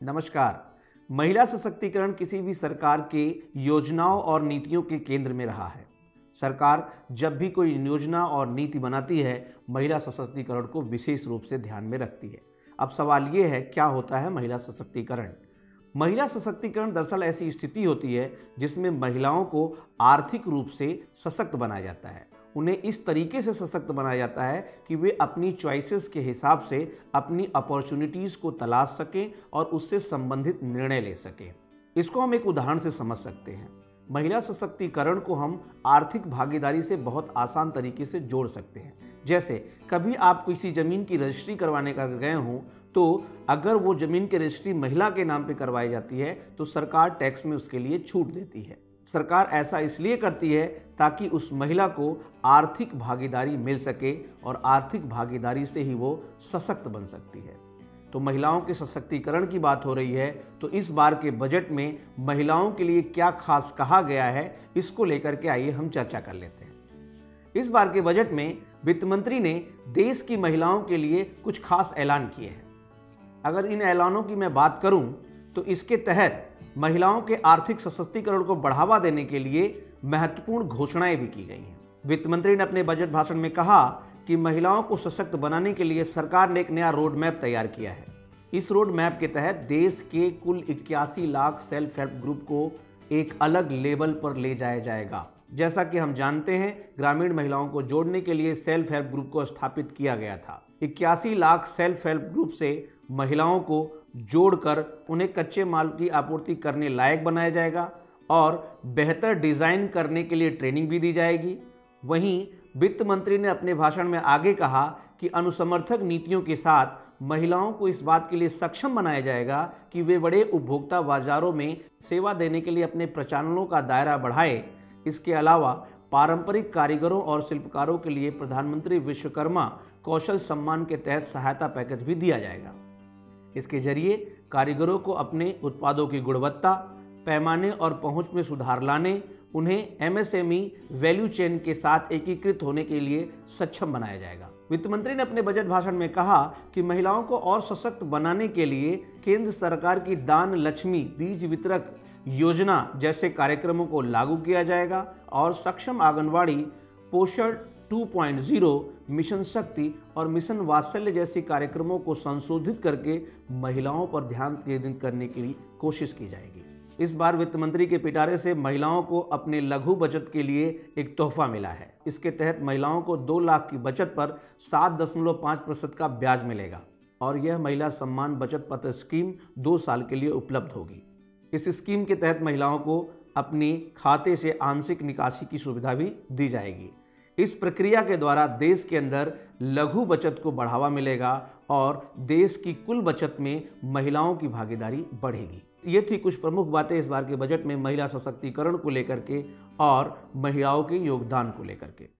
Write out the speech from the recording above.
नमस्कार। महिला सशक्तिकरण किसी भी सरकार के योजनाओं और नीतियों के केंद्र में रहा है। सरकार जब भी कोई योजना और नीति बनाती है, महिला सशक्तिकरण को विशेष रूप से ध्यान में रखती है। अब सवाल ये है, क्या होता है महिला सशक्तिकरण? महिला सशक्तिकरण दरअसल ऐसी स्थिति होती है जिसमें महिलाओं को आर्थिक रूप से सशक्त बनाया जाता है। उन्हें इस तरीके से सशक्त बनाया जाता है कि वे अपनी चॉइसेस के हिसाब से अपनी अपॉर्चुनिटीज़ को तलाश सकें और उससे संबंधित निर्णय ले सकें। इसको हम एक उदाहरण से समझ सकते हैं। महिला सशक्तिकरण को हम आर्थिक भागीदारी से बहुत आसान तरीके से जोड़ सकते हैं। जैसे कभी आप किसी ज़मीन की रजिस्ट्री करवाने का गए हों, तो अगर वो ज़मीन की रजिस्ट्री महिला के नाम पे करवाई जाती है तो सरकार टैक्स में उसके लिए छूट देती है। सरकार ऐसा इसलिए करती है ताकि उस महिला को आर्थिक भागीदारी मिल सके और आर्थिक भागीदारी से ही वो सशक्त बन सकती है। तो महिलाओं के सशक्तिकरण की बात हो रही है, तो इस बार के बजट में महिलाओं के लिए क्या खास कहा गया है, इसको लेकर के आइए हम चर्चा कर लेते हैं। इस बार के बजट में वित्त मंत्री ने देश की महिलाओं के लिए कुछ खास ऐलान किए हैं। अगर इन ऐलानों की मैं बात करूं तो इसके तहत महिलाओं के आर्थिक सशक्तिकरण को बढ़ावा देने के लिए महत्वपूर्ण घोषणाएं भी की गई हैं। वित्त मंत्री ने अपने बजट भाषण में कहा कि महिलाओं को सशक्त बनाने के लिए सरकार ने एक नया रोड मैप तैयार किया है। इस रोड मैप के तहत देश के कुल 81 लाख सेल्फ हेल्प ग्रुप को एक अलग लेवल पर ले जाया जाएगा। जैसा कि हम जानते हैं, ग्रामीण महिलाओं को जोड़ने के लिए सेल्फ हेल्प ग्रुप को स्थापित किया गया था। 81 लाख सेल्फ हेल्प ग्रुप से महिलाओं को जोड़कर उन्हें कच्चे माल की आपूर्ति करने लायक बनाया जाएगा और बेहतर डिज़ाइन करने के लिए ट्रेनिंग भी दी जाएगी। वहीं वित्त मंत्री ने अपने भाषण में आगे कहा कि अनुसमर्थक नीतियों के साथ महिलाओं को इस बात के लिए सक्षम बनाया जाएगा कि वे बड़े उपभोक्ता बाजारों में सेवा देने के लिए अपने प्रचालनों का दायरा बढ़ाए। इसके अलावा पारंपरिक कारीगरों और शिल्पकारों के लिए प्रधानमंत्री विश्वकर्मा कौशल सम्मान के तहत सहायता पैकेज भी दिया जाएगा। इसके जरिए कारीगरों को अपने उत्पादों की गुणवत्ता, पैमाने और पहुंच में सुधार लाने, उन्हें एमएसएमई वैल्यू चेन के साथ एकीकृत होने के लिए सक्षम बनाया जाएगा। वित्त मंत्री ने अपने बजट भाषण में कहा कि महिलाओं को और सशक्त बनाने के लिए केंद्र सरकार की दान लक्ष्मी बीज वितरक योजना जैसे कार्यक्रमों को लागू किया जाएगा और सक्षम आंगनवाड़ी, पोषण 2.0, मिशन शक्ति और मिशन वात्सल्य जैसे कार्यक्रमों को संशोधित करके महिलाओं पर ध्यान केंद्रित करने की कोशिश की जाएगी। इस बार वित्त मंत्री के पिटारे से महिलाओं को अपने लघु बचत के लिए एक तोहफा मिला है। इसके तहत महिलाओं को 2 लाख की बचत पर 7.5% का ब्याज मिलेगा और यह महिला सम्मान बचत पत्र स्कीम 2 साल के लिए उपलब्ध होगी। इस स्कीम के तहत महिलाओं को अपने खाते से आंशिक निकासी की सुविधा भी दी जाएगी। इस प्रक्रिया के द्वारा देश के अंदर लघु बचत को बढ़ावा मिलेगा और देश की कुल बचत में महिलाओं की भागीदारी बढ़ेगी। ये थी कुछ प्रमुख बातें इस बार के बजट में महिला सशक्तिकरण को लेकर के और महिलाओं के योगदान को लेकर के।